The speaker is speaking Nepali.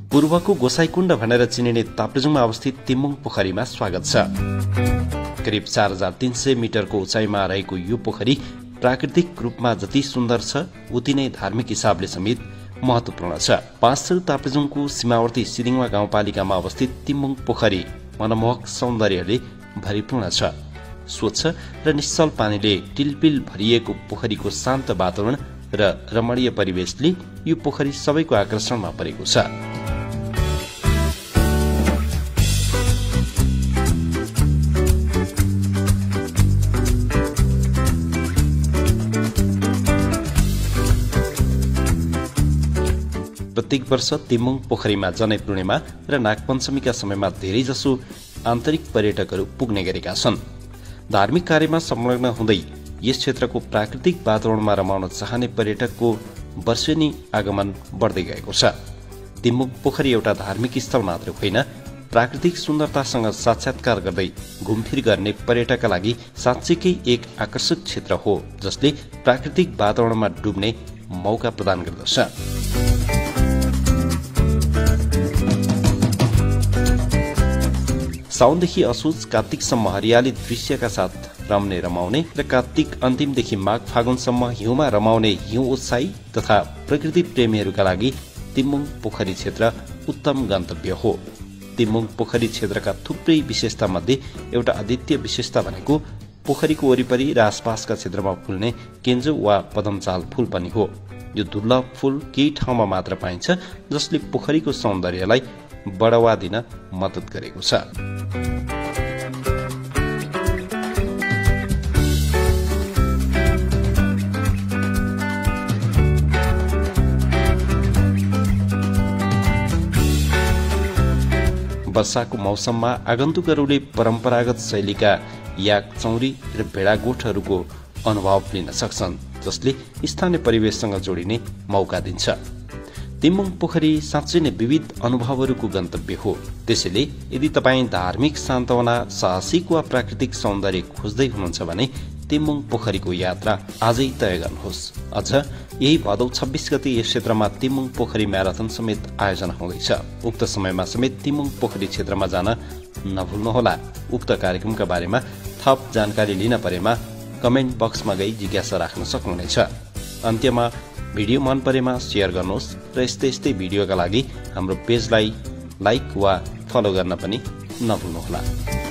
पूर्वको गोसाईकुण्ड भनेर चिनिने ताप्लेजुङमा अवस्थित तिम्बुङ पोखरीमा स्वागत छ। करिब 4300 मिटरको उचाइमा रहेको यो पोखरी प्राकृतिक रूपमा जति सुन्दर छ उति नै धार्मिक हिसाबले समेत महत्वपूर्ण छ। पाँचथर ताप्लेजुङको सीमावर्ती सिरिङवा गाउँपालिकामा अवस्थित तिम्बुङ पोखरी मनमोहक सौन्दर्यले भरिपूर्ण छ। स्वच्छ र निश्चल पानीले टिलपिल भरिएको पोखरीको शान्त वातावरण र रमणीय परिवेशले यो पोखरी सबैको आकर्षणमा परेको छ। प्रत्येक वर्ष तिम्बुङ पोखरीमा जनै पूर्णिमा र नागपञ्चमीका समयमा धेरैजसो आन्तरिक पर्यटकहरू पुग्ने गरेका छन्। धार्मिक कार्यमा संलग्न हुँदै यस क्षेत्रको प्राकृतिक वातावरणमा रमाउन चाहने पर्यटकको वर्षेनी आगमन बढ्दै गएको छ। तिम्बुङ पोखरी एउटा धार्मिक स्थल मात्र होइन, प्राकृतिक सुन्दरतासँग साक्षात्कार गर्दै घुमफिर गर्ने पर्यटकका लागि साँच्चैकै एक आकर्षक क्षेत्र हो, जसले प्राकृतिक वातावरणमा डुब्ने मौका प्रदान गर्दछ। साउनदेखि असोज कार्तिकसम्म हरियाली दृश्यका साथ रमाउने र कार्तिक अन्तिमदेखि माघ फागुनसम्म हिउँमा रमाउने हिउँ उत्साही तथा प्रकृति प्रेमीहरूका लागि तिम्बुङ पोखरी क्षेत्र उत्तम गन्तव्य हो। तिम्बुङ पोखरी क्षेत्रका थुप्रै विशेषता मध्ये एउटा अद्वितीय विशेषता भनेको पोखरीको वरिपरि र आसपासका क्षेत्रमा फुल्ने केन्जो वा पदमचाल फूल पनि हो। यो दुर्लभ फूल केही ठाउँमा मात्र पाइन्छ, जसले पोखरीको सौन्दर्यलाई बढावा दिन मद्दत गरेको छ। वर्षाको मौसममा आगन्तुकहरूले परम्परागत शैलीका याक, चौरी र भेडागोठहरूको अनुभव लिन सक्छन्, जसले स्थानीय परिवेशसँग जोडिने मौका दिन्छ। तिम्बुङ पोखरी साँच्चै नै विविध अनुभवहरूको गन्तव्य हो। त्यसैले यदि तपाईँ धार्मिक सान्त्वना, साहसिक वा प्राकृतिक सौन्दर्य खोज्दै हुनुहुन्छ भने तिम्बुङ पोखरीको यात्रा आजै तय गर्नुहोस्। अझ यही भदौ 26 गते यस क्षेत्रमा तिम्बुङ पोखरी म्याराथन समेत आयोजना हुँदैछ। उक्त समयमा समेत तिम्बुङ पोखरी क्षेत्रमा जान नभुल्नुहोला। उक्त कार्यक्रमका बारेमा थप जानकारी लिन परेमा कमेन्ट बक्समा गई जिज्ञासा राख्न सक्नुहुनेछ। अन्त्यमा भिडियो मन परेमा शेयर गर्नुहोस् र यस्तै भिडियोका लागि हाम्रो पेजलाई लाइक वा फलो गर्न पनि नभुल्नुहोला।